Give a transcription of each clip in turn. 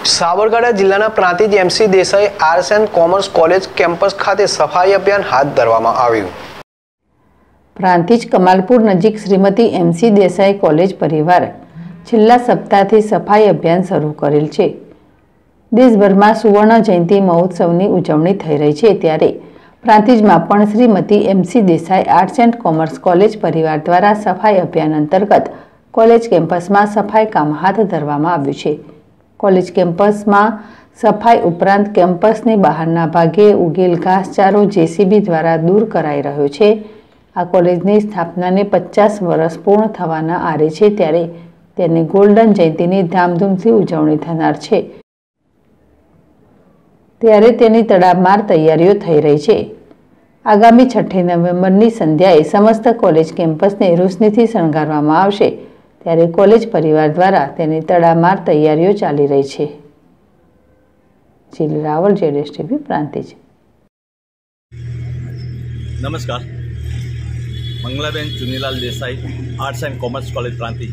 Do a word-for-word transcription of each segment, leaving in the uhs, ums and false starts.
સાબરકાંઠા જિલ્લાના Prantij MC Desai arts and commerce college campus ખાતે સફાઈ અભિયાન હાથ ધરવામાં આવ્યું। પ્રાંતિજ કમાલપુર નજીક શ્રીમતી એમસી દેસાઈ કોલેજ પરિવાર છેલ્લા સપ્તાહથી સફાઈ અભિયાન શરૂ કરેલ છે। દેશભરમાં સુવર્ણ જયંતિ મહોત્સવની ઉજવણી થઈ રહી છે, ત્યારે પ્રાંતિજમાં પણ Shrimati MC Desai arts and commerce college પરિવાર દ્વારા સફાઈ અભિયાન અંતર્ગત કોલેજ કેમ્પસમાં સફાઈ કામ હાથ ધરવામાં આવ્યું છે। કોલેજ કેમ્પસમાં સફાઈ ઉપરાંત કેમ્પસની બહારના ભાગે ઉગેલ ઘાસચારો જેસીબી દ્વારા દૂર કરાઈ રહ્યો છે। આ કોલેજની સ્થાપનાને પચાસ વર્ષ પૂર્ણ થવાના આરે છે, ત્યારે તેની ગોલ્ડન જયંતિની ધામધૂમથી ઉજવણી થનાર છે, ત્યારે તેની તડામાર તૈયારીઓ થઈ રહી છે। આગામી છઠ્ઠી નવેમ્બરની સંધ્યાએ સમસ્ત કોલેજ કેમ્પસને રોશનીથી શણગારવામાં આવશે, ત્યારે કોલેજ પરિવાર દ્વારા તેની તડામાર તૈયારીઓ ચાલી રહી છે। જીલ રાવલ, જેડેશ ટીવી, પ્રાંતિજ। નમસ્કાર, Mangalaben Chunilal Desai arts and commerce college Prantij.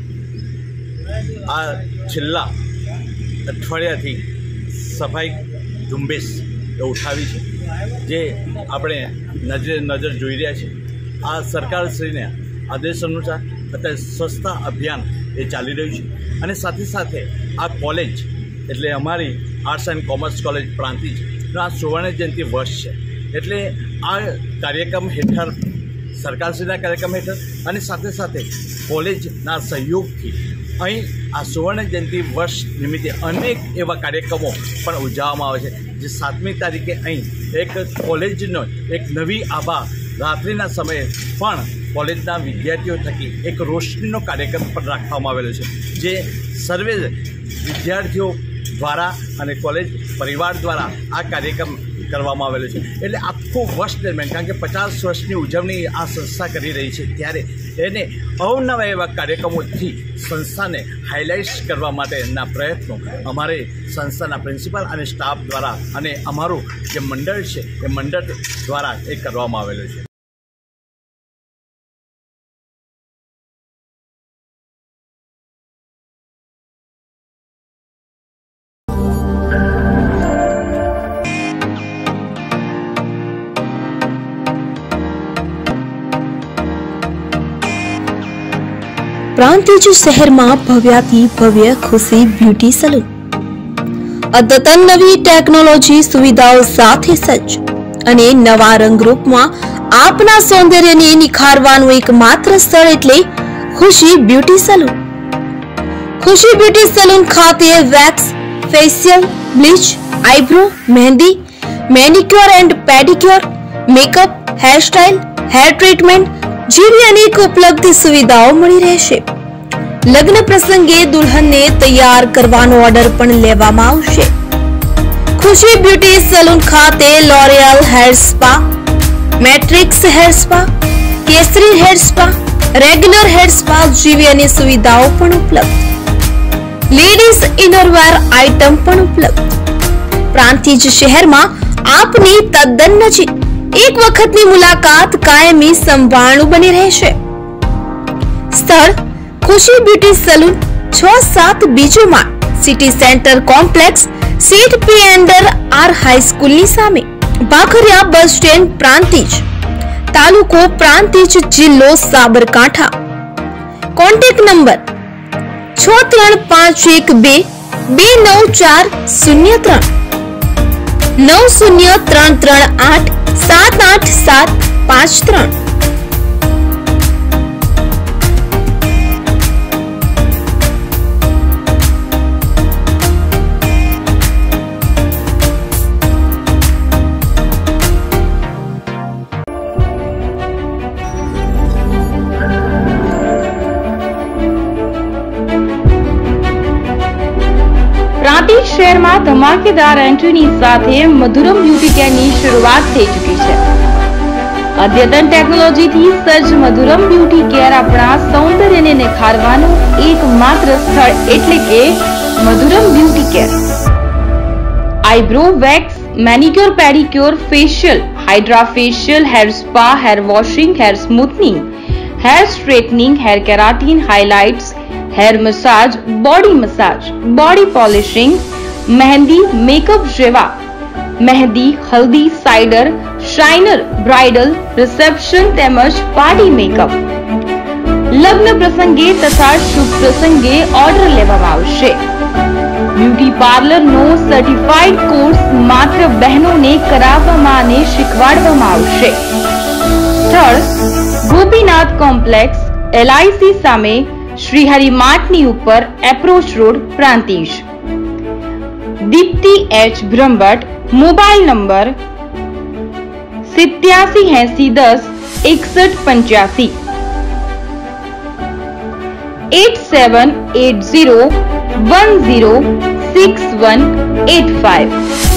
આ છેલ્લા અઠવાડિયાથી સફાઈ ઝુંબેશ એ ઉઠાવી છે, જે આપણે નજરે નજર જોઈ રહ્યા છીએ। આ સરકારશ્રીને આદેશ અનુસાર અત્યારે સ્વચ્છતા અભિયાન એ ચાલી રહ્યું છે, અને સાથે સાથે આ કોલેજ એટલે અમારી આર્ટ્સ એન્ડ કોમર્સ કોલેજ પ્રાંતિજનો આ સુવર્ણ જયંતિ વર્ષ છે, એટલે આ કાર્યક્રમ હેઠળ સરકારશ્રીના કાર્યક્રમ હેઠળ અને સાથે સાથે કોલેજના સહયોગથી અહીં આ સુવર્ણ જયંતિ વર્ષ નિમિત્તે અનેક એવા કાર્યક્રમો પણ ઉજવવામાં આવે છે, જે સાતમી તારીખે અહીં એક કોલેજનો એક નવી આભા રાત્રિના સમયે પણ કોલેજના વિદ્યાર્થીઓ થકી એક રોશનીનો કાર્યક્રમ પણ રાખવામાં આવેલો છે, જે સર્વે વિદ્યાર્થીઓ દ્વારા અને કોલેજ પરિવાર દ્વારા આ કાર્યક્રમ કરવામાં આવેલો છે। એટલે આખું વર્ષ દરમિયાન, કારણ કે પચાસ વર્ષની ઉજવણી આ સંસ્થા કરી રહી છે, ત્યારે એને અવનવા એવા કાર્યક્રમોથી સંસ્થાને હાઇલાઇટ કરવા માટેના પ્રયત્નો અમારે સંસ્થાના પ્રિન્સિપાલ અને સ્ટાફ દ્વારા અને અમારું જે મંડળ છે એ મંડળ દ્વારા એ કરવામાં આવેલો છે। પ્રાંતિજ શહેરમાં ભવ્યાથી ભવ્ય ખુશી બ્યુટી સલૂન અદ્યતન નવી ટેકનોલોજી સુવિધાઓ સાથે સજ્જ અને નવા રંગરૂપમાં આપના સૌંદર્યને નિખારવાનું એકમાત્ર સ્થળ એટલે Khushi beauty salon. Khushi beauty salon ખાતે wax, facial, bleach, eyebrow, mehndi, manicure and pedicure, makeup, hairstyle, hair treatment જેવી અનેક ઉપલબ્ધ સુવિધાઓ મળી રહેશે। લગ્ન પ્રસંગે દુલ્હનને તૈયાર કરવાનો ઓર્ડર પણ લેવામાં આવશે। ખુશી બ્યુટી સલૂન ખાતે L'Oreal hair spa, Matrix hair spa, કેસરી hair spa, regular hair spa જેવી અનેક સુવિધાઓ પણ ઉપલબ્ધ। લેડીઝ ઇનરવેર આઇટમ પણ ઉપલબ્ધ। પ્રાંતિજ શહેરમાં આપની તદ્દન નજીક એક વખતની મુલાકાત કાયમી સંભાળનું બની રહેશે। સ્થળ ખુશી બ્યુટી સલૂન, છ સાત બીજો માળ, સિટી સેન્ટર કોમ્પ્લેક્સ, સીટ પી એન્ડર આર હાઈસ્કૂલની સામે, ભાખરિયા બસ સ્ટેન્ડ, પ્રાંતિજ, તાલુકો પ્રાંતિજ, જિલ્લો સાબરકાંઠા। કોન્ટેક્ટ નંબર છ ત્રણ પાંચ એક બે બે નવ ચાર શૂન્ય ત્રણ, નવ શૂન્ય ત્રણ ત્રણ આઠ સાત આઠ સાત પાંચ ત્રણ। પ્રાંતિજ શહેરમાં ધમાકેદાર એન્ટ્રીની સાથે મધુરમ બ્યુટી કેરની શરૂઆત થઈ ચૂકી છે। અદ્યતન ટેકનોલોજીથી સજ્જ મધુરમ બ્યુટી કેર આપણા સૌંદર્યને નિખારવાનું એકમાત્ર સ્થળ એટલે કે Madhuram beauty care. Eyebrow, wax, manicure, pedicure, facial, hydra facial, hair spa, hair washing, hair smoothening, hair straightening, hair keratin, highlights, hair massage, body massage, body polishing, mehndi makeup જેવા મહેંદી, હલ્દી, સાઇડર, શાઇનર, બ્રાઇડલ, રિસેપ્શન તેમજ party makeup, લગ્ન પ્રસંગે તથા શુભ પ્રસંગે order લેવામાં આવશે. બ્યુટી પાર્લરનો સર્ટિફાઈડ કોર્સ માત્ર બહેનોને કરાવવામાં અને શીખવાડવામાં આવશે. સ્થળ ગોપીનાથ કોમ્પ્લેક્સ, એલઆઈસી સામે, શ્રીહરિ માર્ટની ઉપર, approach road, Prantij. Dipti H Brahmbhatt, mobile number સિત્યાસી એસી દસ એકસઠ પંચ્યાસી, eight seven eight zero one zero six one eight five.